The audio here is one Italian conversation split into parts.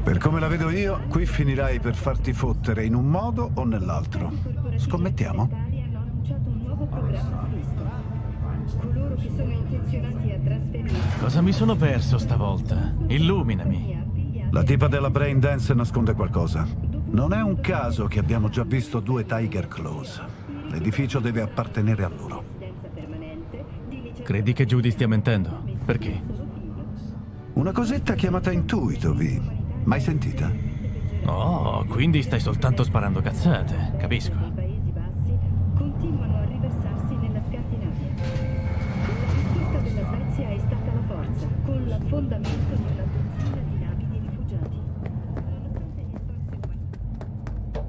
Per come la vedo io, qui finirai per farti fottere in un modo o nell'altro. Scommettiamo? Cosa mi sono perso stavolta? Illuminami. La tipa della Braindance nasconde qualcosa. Non è un caso che abbiamo già visto 2 Tiger Claws. L'edificio deve appartenere a loro. Credi che Judy stia mentendo? Perché? Una cosetta chiamata intuito, Vi. Mai sentita? Oh, quindi stai soltanto sparando cazzate. Capisco. Continuano a riversarsi nella Scandinavia. La conquista della Svezia è stata la forza, con l'affondamento di una dozzina di navi di rifugiati. Nonostante gli sforzi umani.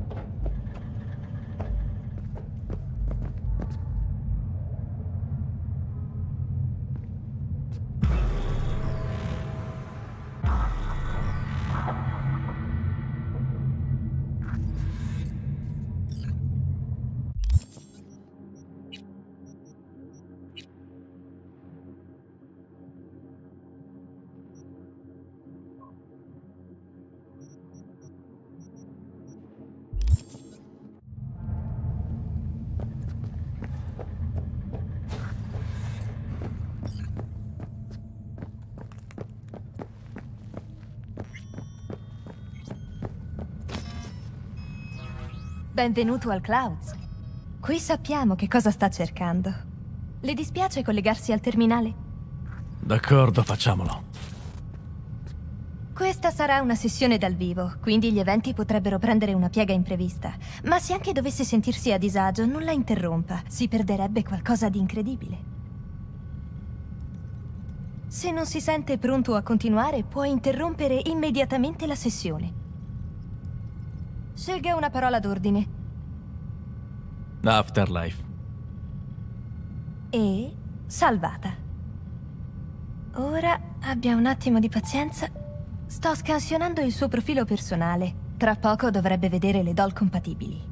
Benvenuto al Clouds. Qui sappiamo che cosa sta cercando. Le dispiace collegarsi al terminale? D'accordo, facciamolo. Questa sarà una sessione dal vivo, quindi gli eventi potrebbero prendere una piega imprevista. Ma se anche dovesse sentirsi a disagio, non la interrompa. Si perderebbe qualcosa di incredibile. Se non si sente pronto a continuare, può interrompere immediatamente la sessione. Scelga una parola d'ordine. Afterlife. E salvata. Ora abbia un attimo di pazienza. Sto scansionando il suo profilo personale. Tra poco dovrebbe vedere le doll compatibili.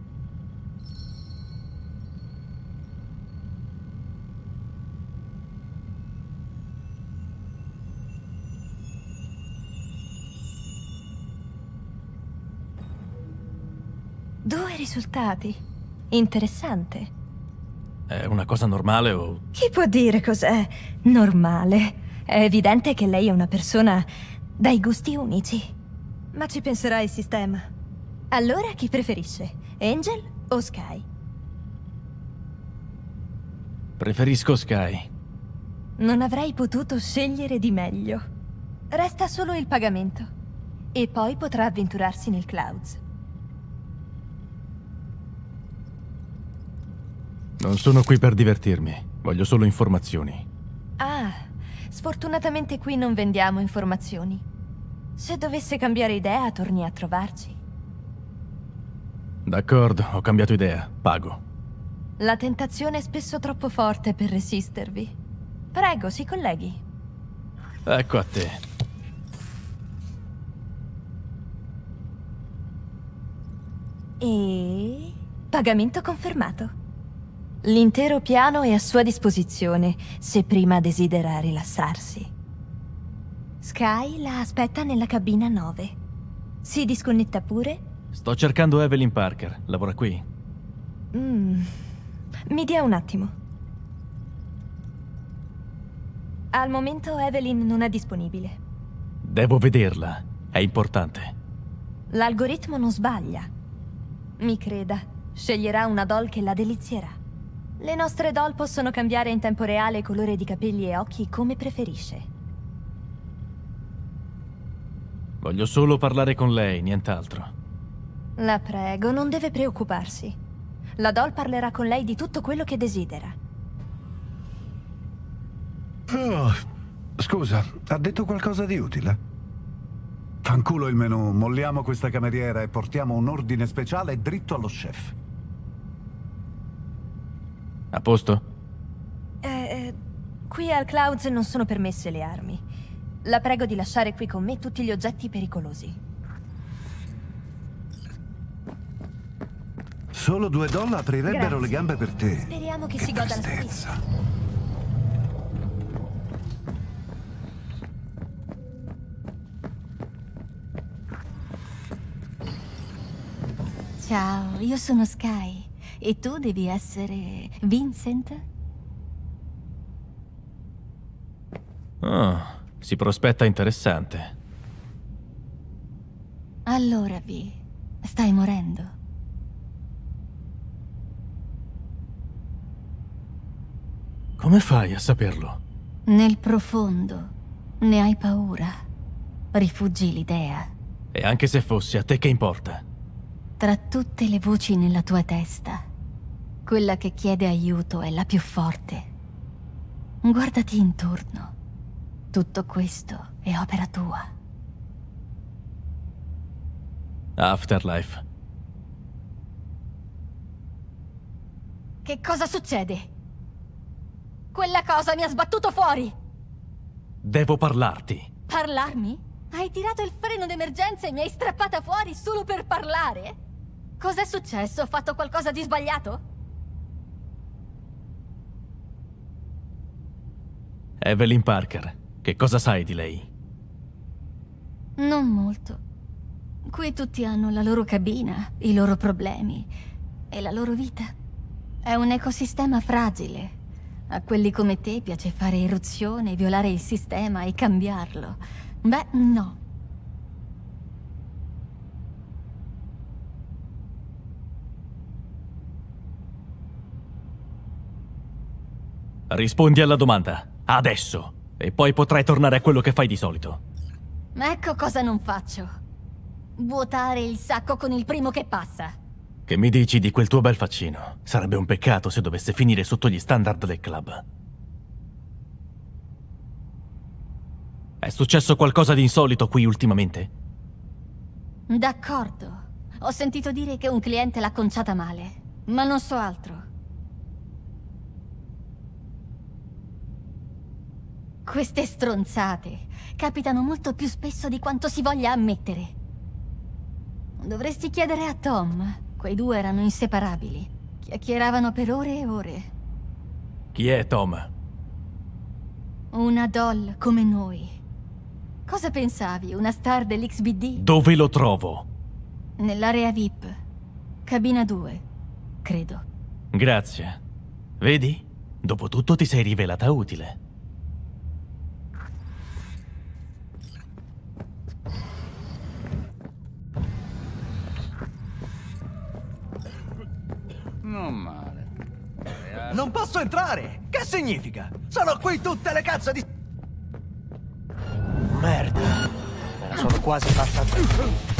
Due risultati. Interessante. È una cosa normale o... Chi può dire cos'è normale? È evidente che lei è una persona dai gusti unici. Ma ci penserà il sistema. Allora chi preferisce? Angel o Sky? Preferisco Sky. Non avrei potuto scegliere di meglio. Resta solo il pagamento. E poi potrà avventurarsi nel Clouds. Non sono qui per divertirmi. Voglio solo informazioni. Ah, sfortunatamente qui non vendiamo informazioni. Se dovesse cambiare idea, torni a trovarci. D'accordo, ho cambiato idea. Pago. La tentazione è spesso troppo forte per resistervi. Prego, si colleghi. Ecco a te. E... pagamento confermato. L'intero piano è a sua disposizione, se prima desidera rilassarsi. Sky la aspetta nella cabina 9. Si disconnetta pure? Sto cercando Evelyn Parker. Lavora qui? Mi dia un attimo. Al momento Evelyn non è disponibile. Devo vederla. È importante. L'algoritmo non sbaglia. Mi creda, sceglierà una doll che la delizierà. Le nostre doll possono cambiare in tempo reale colore di capelli e occhi come preferisce. Voglio solo parlare con lei, nient'altro. La prego, non deve preoccuparsi. La doll parlerà con lei di tutto quello che desidera. Oh, scusa, ha detto qualcosa di utile? Fanculo il menù, molliamo questa cameriera e portiamo un ordine speciale dritto allo chef. A posto? Qui al Clouds non sono permesse le armi. La prego di lasciare qui con me tutti gli oggetti pericolosi. Solo $2 aprirebbero Grazie. le gambe per te. Speriamo che Che si goda la tristezza. spesa. Ciao, io sono Sky. E tu devi essere Vincent? Oh, si prospetta interessante. Allora, Vi, stai morendo. Come fai a saperlo? Nel profondo ne hai paura. Rifuggi l'idea. E anche se fossi, a te che importa? Tra tutte le voci nella tua testa, quella che chiede aiuto è la più forte. Guardati intorno. Tutto questo è opera tua. Afterlife. Che cosa succede? Quella cosa mi ha sbattuto fuori! Devo parlarti. Parlarmi? Hai tirato il freno d'emergenza e mi hai strappata fuori solo per parlare? Cos'è successo? Ho fatto qualcosa di sbagliato? Evelyn Parker, che cosa sai di lei? Non molto. Qui tutti hanno la loro cabina, i loro problemi e la loro vita. È un ecosistema fragile. A quelli come te piace fare irruzione, violare il sistema e cambiarlo. Beh, no. Rispondi alla domanda, adesso, e poi potrai tornare a quello che fai di solito. Ecco cosa non faccio. Vuotare il sacco con il primo che passa. Che mi dici di quel tuo bel faccino? Sarebbe un peccato se dovesse finire sotto gli standard del club. È successo qualcosa di insolito qui ultimamente? D'accordo. Ho sentito dire che un cliente l'ha conciata male, ma non so altro. Queste stronzate capitano molto più spesso di quanto si voglia ammettere. Dovresti chiedere a Tom. Quei due erano inseparabili. Chiacchieravano per ore e ore. Chi è Tom? Una doll come noi. Cosa pensavi? Una star dell'XBD? Dove lo trovo? Nell'area VIP. Cabina 2, credo. Grazie. Vedi? Dopotutto ti sei rivelata utile. Non male. Non posso entrare! Che significa? Sono qui tutte le cazzo di... Merda. Me la sono quasi fatta...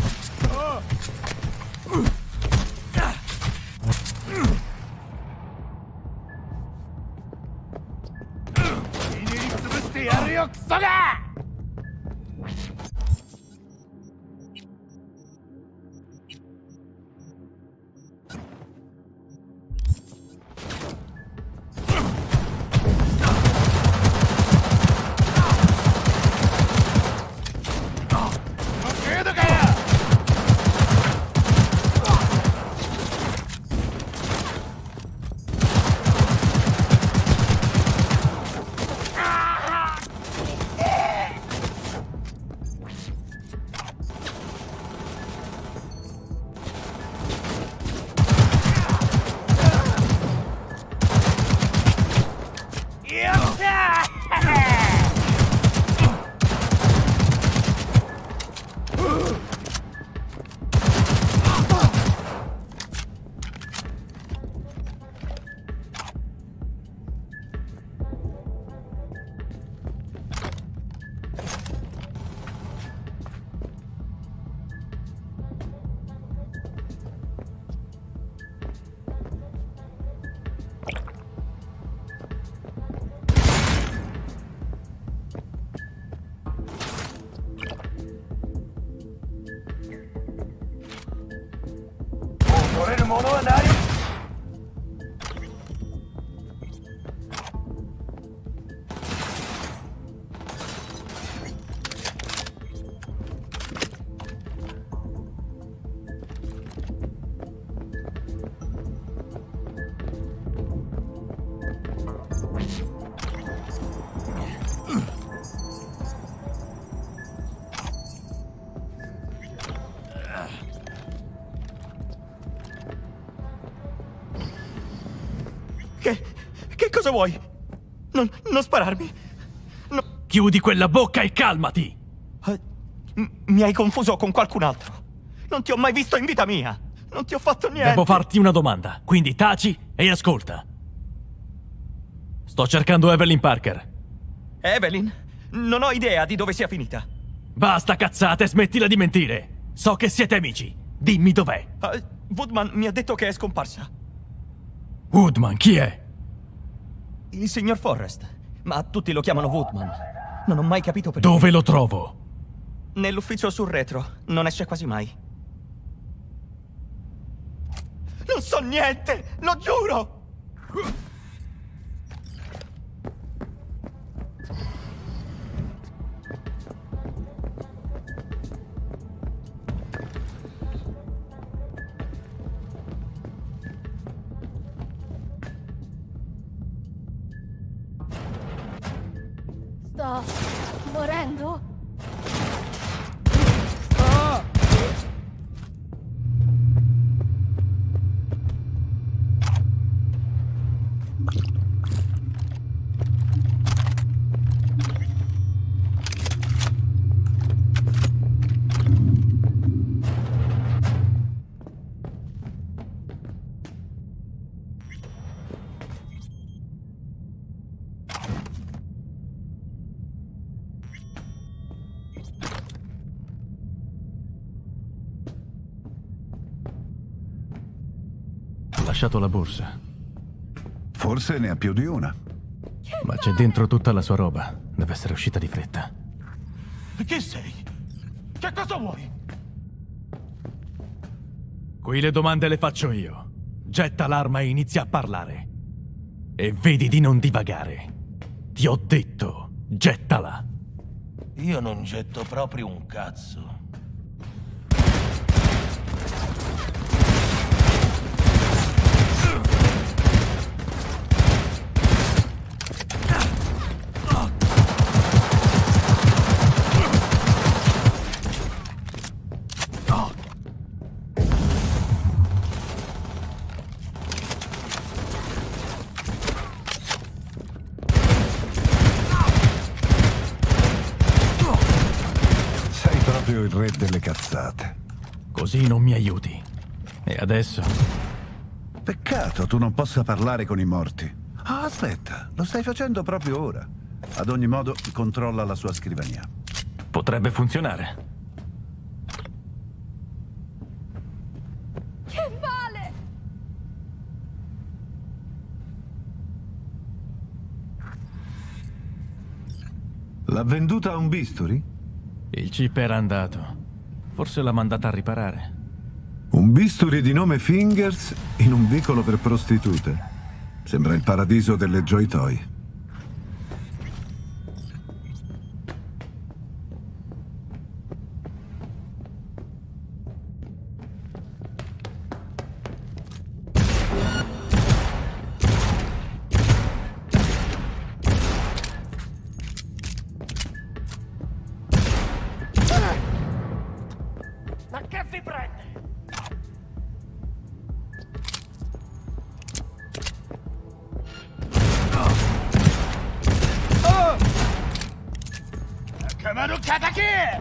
Che cosa vuoi? Non spararmi. No. Chiudi quella bocca e calmati! Mi hai confuso con qualcun altro. Non ti ho mai visto in vita mia. Non ti ho fatto niente. Devo farti una domanda, quindi taci e ascolta. Sto cercando Evelyn Parker. Evelyn? Non ho idea di dove sia finita. Basta cazzate, smettila di mentire. So che siete amici. Dimmi dov'è. Woodman mi ha detto che è scomparsa. Woodman, chi è? Il signor Forrest. Ma tutti lo chiamano Woodman. Non ho mai capito perché. Dove lo trovo? Nell'ufficio sul retro. Non esce quasi mai. Non so niente! Lo giuro! Sto morendo? Ho lasciato la borsa. Forse ne ha più di una. Ma c'è dentro tutta la sua roba. Deve essere uscita di fretta. Chi sei? Che cosa vuoi? Qui le domande le faccio io. Getta l'arma e inizia a parlare. E vedi di non divagare. Ti ho detto, gettala. Io non getto proprio un cazzo. Il re delle cazzate. Così non mi aiuti. E adesso? Peccato tu non possa parlare con i morti. Ah, aspetta, lo stai facendo proprio ora. Ad ogni modo, controlla la sua scrivania. Potrebbe funzionare. Che male! L'ha venduta a un bisturi? Il chip era andato. Forse l'ha mandata a riparare. Un bisturi di nome Fingers in un vicolo per prostitute. Sembra il paradiso delle Joy Toy. Ma che vi prende? Che manucciata chi è?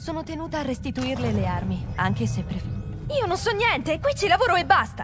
sono tenuta a restituirle le armi, anche se Io non so niente, qui ci lavoro e basta!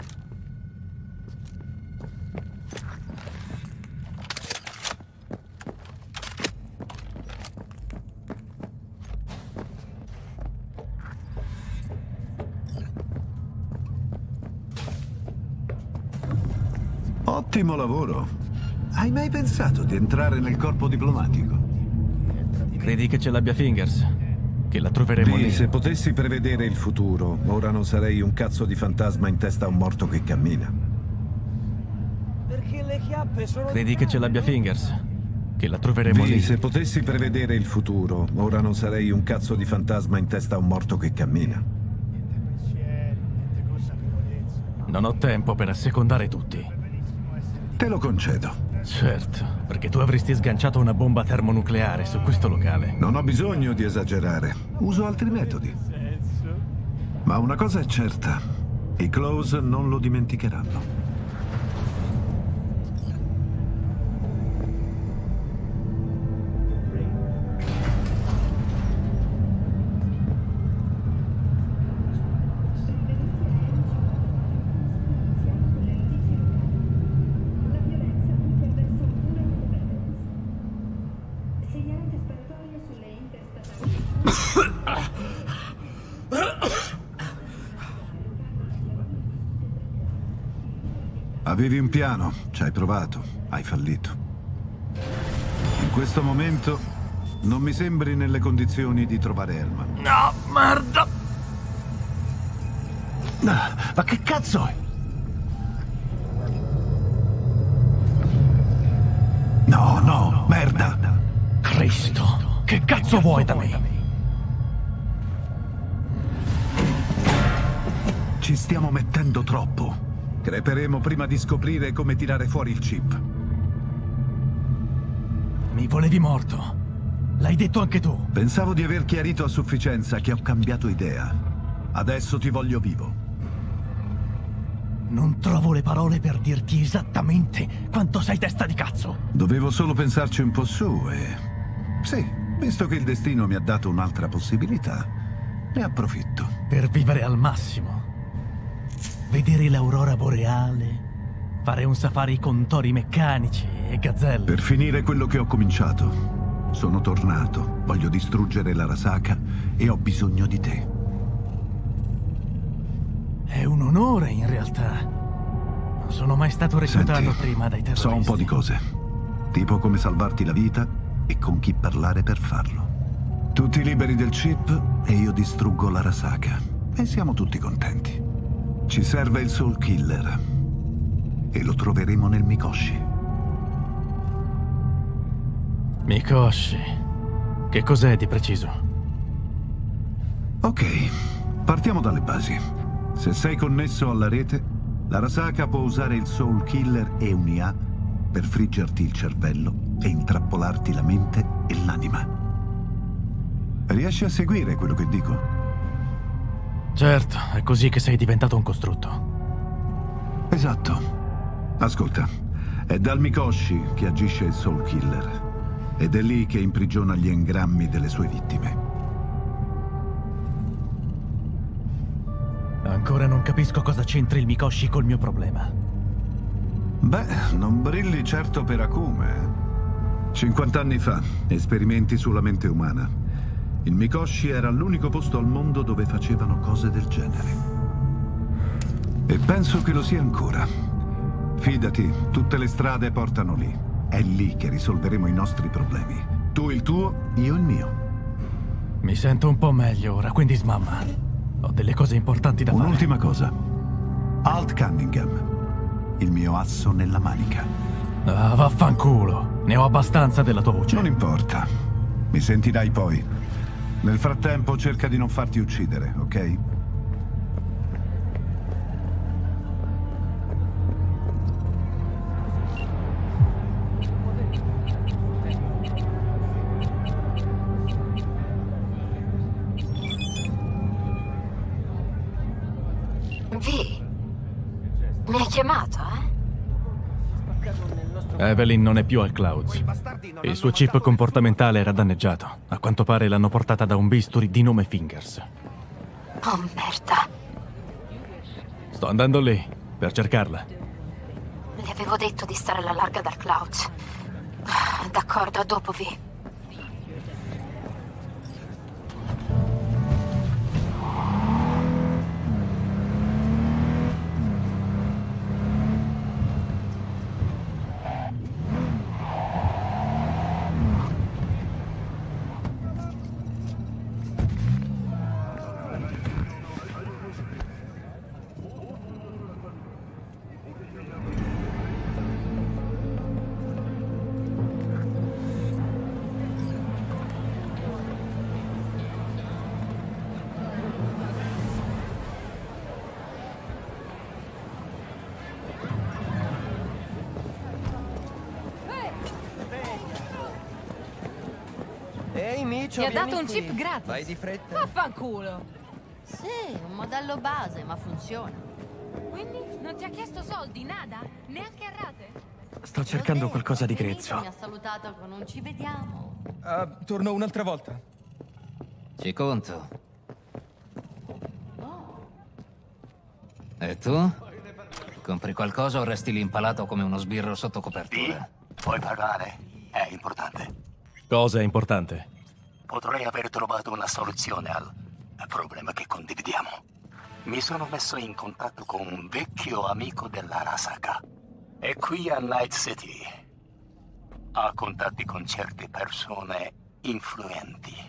Ottimo lavoro. Hai mai pensato di entrare nel corpo diplomatico? Credi che ce l'abbia Fingers? Che la troveremo lì? Se potessi prevedere il futuro, ora non sarei un cazzo di fantasma in testa a un morto che cammina. Perché le chiappe sono... Credi che ce l'abbia Fingers? Che la troveremo lì? Se potessi prevedere il futuro, ora non sarei un cazzo di fantasma in testa a un morto che cammina. Non ho tempo per assecondare tutti. Te lo concedo. Certo, perché tu avresti sganciato una bomba termonucleare su questo locale. Non ho bisogno di esagerare. Uso altri metodi. Ma una cosa è certa. I Close non lo dimenticheranno. Avevi un piano, ci hai provato, hai fallito. In questo momento non mi sembri nelle condizioni di trovare Hellman. No, merda! Ma che cazzo è? No, no, merda! Cristo, che cazzo vuoi da me? Ci stiamo mettendo troppo. Creperemo prima di scoprire come tirare fuori il chip. Mi volevi morto. L'hai detto anche tu. Pensavo di aver chiarito a sufficienza che ho cambiato idea. Adesso ti voglio vivo. Non trovo le parole per dirti esattamente quanto sei testa di cazzo. Dovevo solo pensarci un po' su e... Sì, visto che il destino mi ha dato un'altra possibilità, ne approfitto. Per vivere al massimo. Vedere l'aurora boreale, fare un safari con tori meccanici e gazzelle. Per finire quello che ho cominciato. Sono tornato, voglio distruggere l'Arasaka e ho bisogno di te. È un onore in realtà. Non sono mai stato reclutato prima dai terroristi. So un po' di cose. Tipo come salvarti la vita e con chi parlare per farlo. Tutti liberi del chip e io distruggo l'Arasaka. E siamo tutti contenti. Ci serve il Soul Killer e lo troveremo nel Mikoshi. Mikoshi? Che cos'è di preciso? Ok, partiamo dalle basi. Se sei connesso alla rete, l'Arasaka può usare il Soul Killer e un IA per friggerti il cervello e intrappolarti la mente e l'anima. Riesci a seguire quello che dico? Certo, è così che sei diventato un costrutto. Esatto. Ascolta, è dal Mikoshi che agisce il Soul Killer. Ed è lì che imprigiona gli engrammi delle sue vittime. Ancora non capisco cosa c'entri il Mikoshi col mio problema. Beh, non brilli certo per acume. 50 anni fa, esperimenti sulla mente umana. Il Mikoshi era l'unico posto al mondo dove facevano cose del genere. E penso che lo sia ancora. Fidati, tutte le strade portano lì. È lì che risolveremo i nostri problemi. Tu il tuo, io il mio. Mi sento un po' meglio ora, quindi smamma. Ho delle cose importanti da fare. Un'ultima cosa. Alt Cunningham. Il mio asso nella manica. Ah, vaffanculo. Ne ho abbastanza della tua voce. Non importa. Mi sentirai poi. Nel frattempo cerca di non farti uccidere, ok? Vi, mi hai chiamato, eh? Evelyn non è più al Clouds. Il suo chip comportamentale era danneggiato. A quanto pare l'hanno portata da un bisturi di nome Fingers. Oh, merda. Sto andando lì, per cercarla. Le avevo detto di stare alla larga dal Clouds. D'accordo, a dopo, Vi. Ehi, Micio, Ti ha vieni dato un qui. chip gratis. Vai di fretta. Vaffanculo. Sì, un modello base, ma funziona. Quindi non ti ha chiesto soldi, nada? Neanche a rate? Sto cercando qualcosa di grezzo. Mi ha salutato con un ci vediamo. Torno un'altra volta. Ci conto. E tu? Compri qualcosa o resti lì impalato come uno sbirro sotto copertura? Puoi parlare, è importante. Cosa è importante? Potrei aver trovato una soluzione al problema che condividiamo. Mi sono messo in contatto con un vecchio amico dell'Arasaka. È qui a Night City. Ha contatti con certe persone influenti.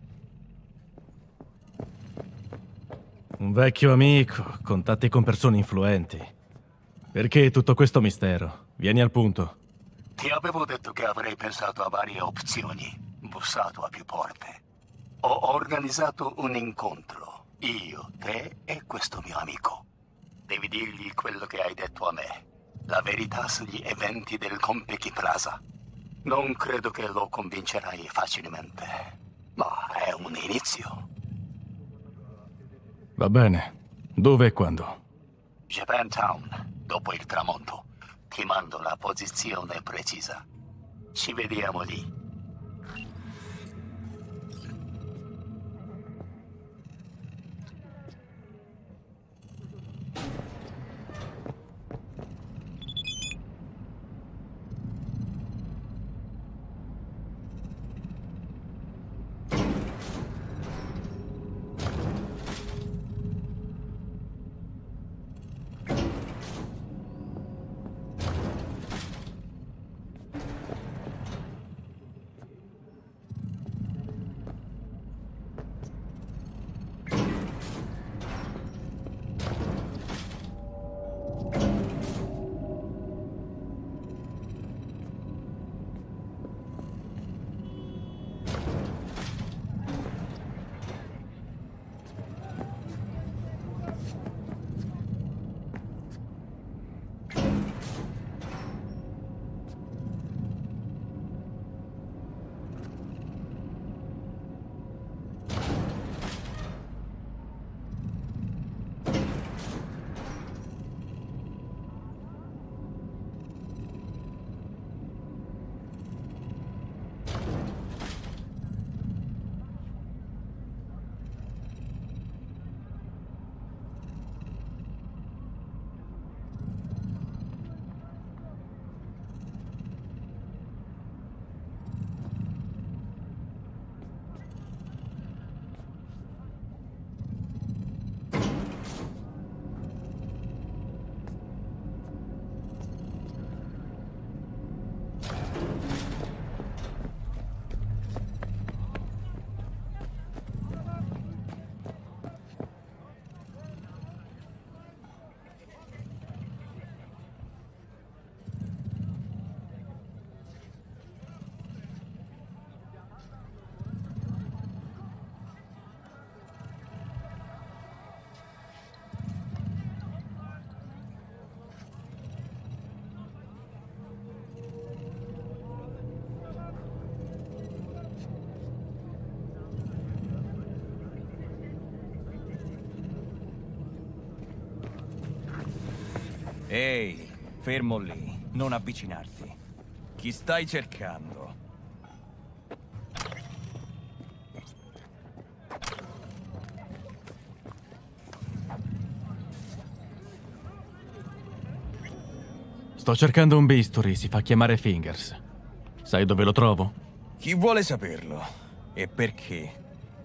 Un vecchio amico, contatti con persone influenti. Perché tutto questo mistero? Vieni al punto. Ti avevo detto che avrei pensato a varie opzioni, bussato a più porte. Ho organizzato un incontro, io, te e questo mio amico. Devi dirgli quello che hai detto a me, la verità sugli eventi del Konpeki Plaza. Non credo che lo convincerai facilmente, ma è un inizio. Va bene. Dove e quando? Japantown, dopo il tramonto. Ti mando la posizione precisa. Ci vediamo lì. Ehi, fermo lì. Non avvicinarti. Chi stai cercando? Sto cercando un bisturi, si fa chiamare Fingers. Sai dove lo trovo? Chi vuole saperlo? E perché?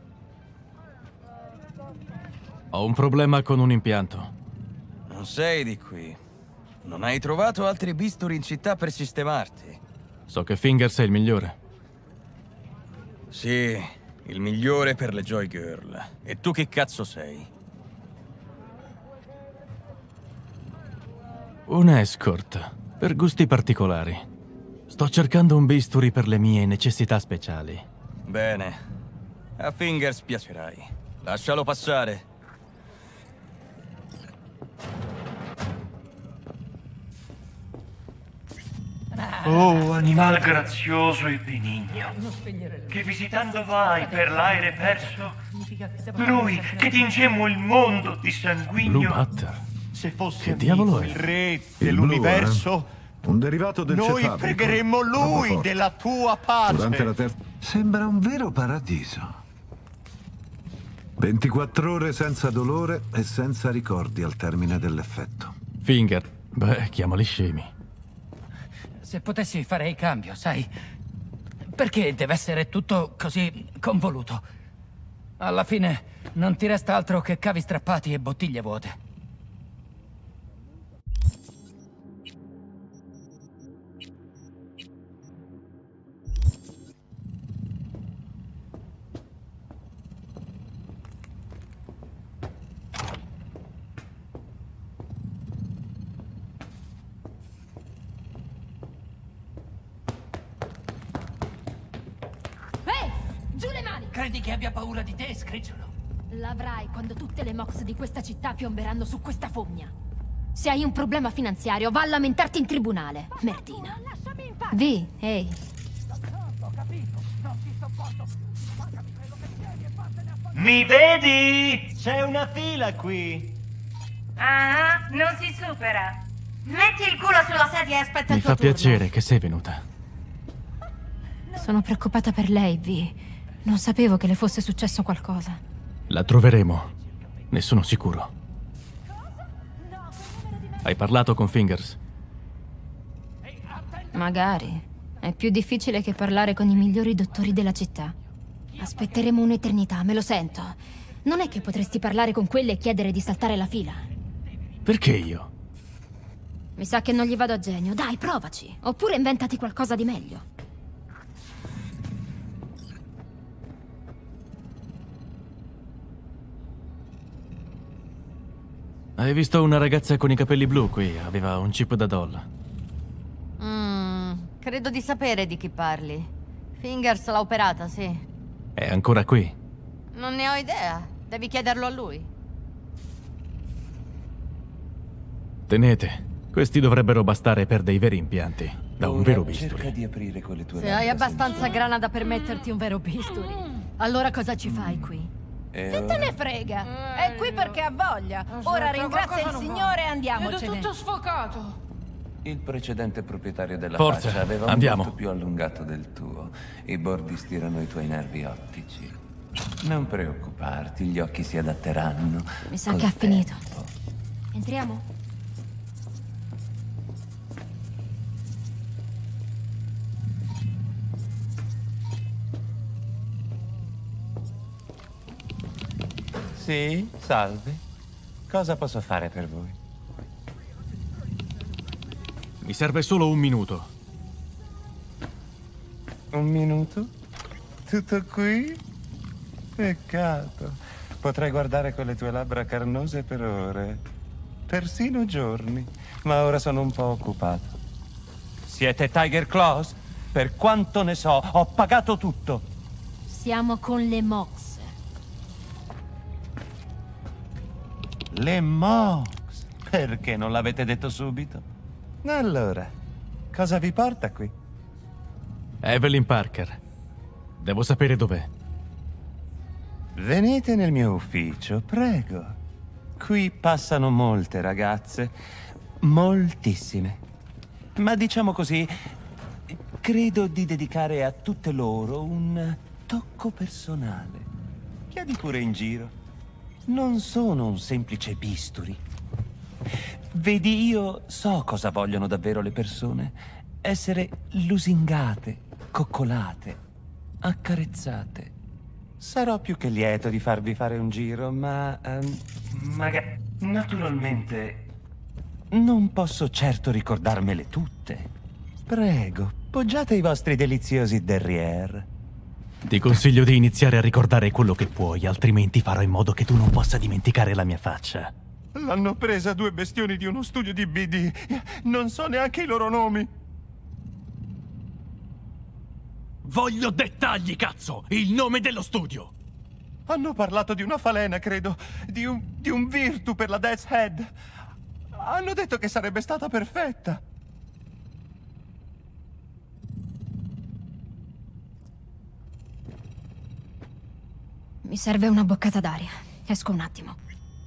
Ho un problema con un impianto. Non sei di qui. Non hai trovato altri bisturi in città per sistemarti. So che Fingers è il migliore. Sì, il migliore per le Joy Girl. E tu che cazzo sei? Un escort, per gusti particolari. Sto cercando un bisturi per le mie necessità speciali. Bene. A Fingers piacerai. Lascialo passare. Oh, animal grazioso e benigno, che visitando vai per l'aere perso, lui che tingemmo il mondo di Blue sanguigno, Butter. se fosse Che diavolo il è? re dell'universo, Un derivato del noi cefabrico. pregheremmo Troppo lui forte. della tua pace. Durante la terza... Sembra un vero paradiso. 24 ore senza dolore e senza ricordi al termine dell'effetto. Finger. Beh, chiamali scemi. Se potessi farei cambio, sai? Perché deve essere tutto così convoluto? Alla fine non ti resta altro che cavi strappati e bottiglie vuote. Giù le mani! Credi che abbia paura di te, scricciolo? L'avrai quando tutte le Mox di questa città piomberanno su questa fogna. Se hai un problema finanziario, va a lamentarti in tribunale, merdina. Vi, ehi. Mi vedi? C'è una fila qui. Ah, non si supera. Metti il culo sulla sedia e aspetta Mi il tuo fa turno. piacere che sei venuta. Sono preoccupata per lei, Vi. Non sapevo che le fosse successo qualcosa. La troveremo. Ne sono sicuro. Hai parlato con Fingers? Magari. È più difficile che parlare con i migliori dottori della città. Aspetteremo un'eternità, me lo sento. Non è che potresti parlare con quelle e chiedere di saltare la fila. Perché io? Mi sa che non gli vado a genio. Dai, provaci. Oppure inventati qualcosa di meglio. Hai visto una ragazza con i capelli blu qui? Aveva un chip da doll. Credo di sapere di chi parli. Fingers l'ha operata, sì. È ancora qui. Non ne ho idea. Devi chiederlo a lui. Tenete. Questi dovrebbero bastare per dei veri impianti. Da un vero bisturi. Cerca di aprire quelle tue Se hai abbastanza grana da permetterti un vero bisturi, allora cosa ci fai qui? Che te ne frega? È qui perché ha voglia. Ora ringrazia il Signore e andiamocene. Vedo tutto sfocato. Il precedente proprietario della Forza, faccia aveva un andiamo. volto più allungato del tuo. I bordi stirano i tuoi nervi ottici. Non preoccuparti, gli occhi si adatteranno. Mi sa col che ha finito. tempo. Entriamo? Sì, salve. Cosa posso fare per voi? Mi serve solo un minuto. Un minuto? Tutto qui? Peccato. Potrei guardare quelle tue labbra carnose per ore. Persino giorni. Ma ora sono un po' occupato. Siete Tiger Claws? Per quanto ne so, ho pagato tutto. Siamo con le Mox. Le Mox. Perché non l'avete detto subito? Allora, cosa vi porta qui? Evelyn Parker. Devo sapere dov'è. Venite nel mio ufficio, prego. Qui passano molte ragazze. Moltissime. Ma diciamo così, credo di dedicare a tutte loro un tocco personale. Chiedi pure in giro. Non sono un semplice bisturi. Vedi, io so cosa vogliono davvero le persone. Essere lusingate, coccolate, accarezzate. Sarò più che lieto di farvi fare un giro, ma... magari... Naturalmente... non posso certo ricordarmele tutte. Prego, poggiate i vostri deliziosi derrière. Ti consiglio di iniziare a ricordare quello che puoi, altrimenti farò in modo che tu non possa dimenticare la mia faccia. L'hanno presa 2 bestioni di uno studio di BD. Non so neanche i loro nomi. Voglio dettagli, cazzo! Il nome dello studio! Hanno parlato di una falena, credo. Di un virtu per la Death's Head. Hanno detto che sarebbe stata perfetta. Mi serve una boccata d'aria. Esco un attimo.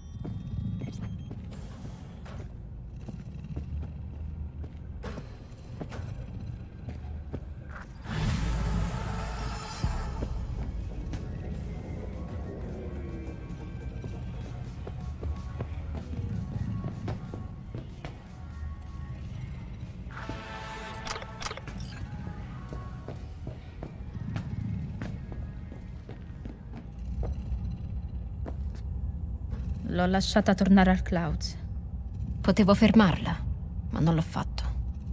L'ho lasciata tornare al Clouds. Potevo fermarla, ma non l'ho fatto.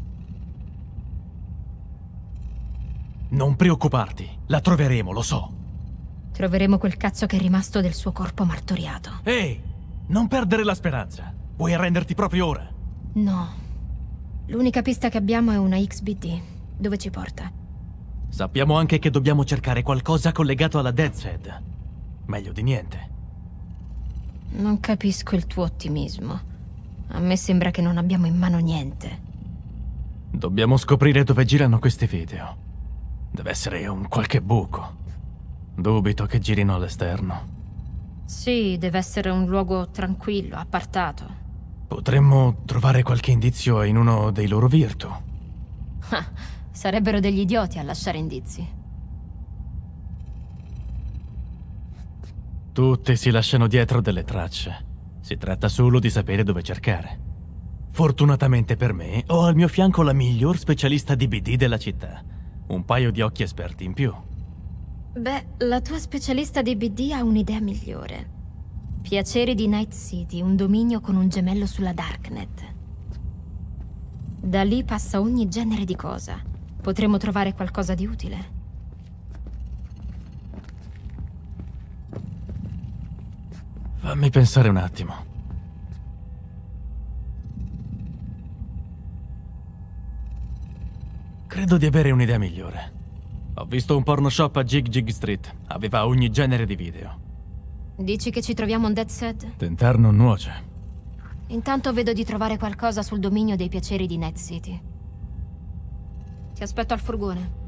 Non preoccuparti, la troveremo, lo so. Troveremo quel cazzo che è rimasto del suo corpo martoriato. Ehi, non perdere la speranza. Vuoi arrenderti proprio ora? No. L'unica pista che abbiamo è una XBD. Dove ci porta? Sappiamo anche che dobbiamo cercare qualcosa collegato alla Death's Head. Meglio di niente. Non capisco il tuo ottimismo. A me sembra che non abbiamo in mano niente. Dobbiamo scoprire dove girano questi video. Deve essere un qualche buco. Dubito che girino all'esterno. Sì, deve essere un luogo tranquillo, appartato. Potremmo trovare qualche indizio in uno dei loro virtu. Ah, sarebbero degli idioti a lasciare indizi. Tutti si lasciano dietro delle tracce. Si tratta solo di sapere dove cercare. Fortunatamente per me, ho al mio fianco la miglior specialista di BD della città. Un paio di occhi esperti in più. Beh, la tua specialista di BD ha un'idea migliore. Piaceri di Night City, un dominio con un gemello sulla Darknet. Da lì passa ogni genere di cosa. Potremmo trovare qualcosa di utile. Fammi pensare un attimo. Credo di avere un'idea migliore. Ho visto un porno shop a Jig Street. Aveva ogni genere di video. Dici che ci troviamo un Death's Head? Tentar non nuoce. Intanto vedo di trovare qualcosa sul dominio dei piaceri di Night City. Ti aspetto al furgone.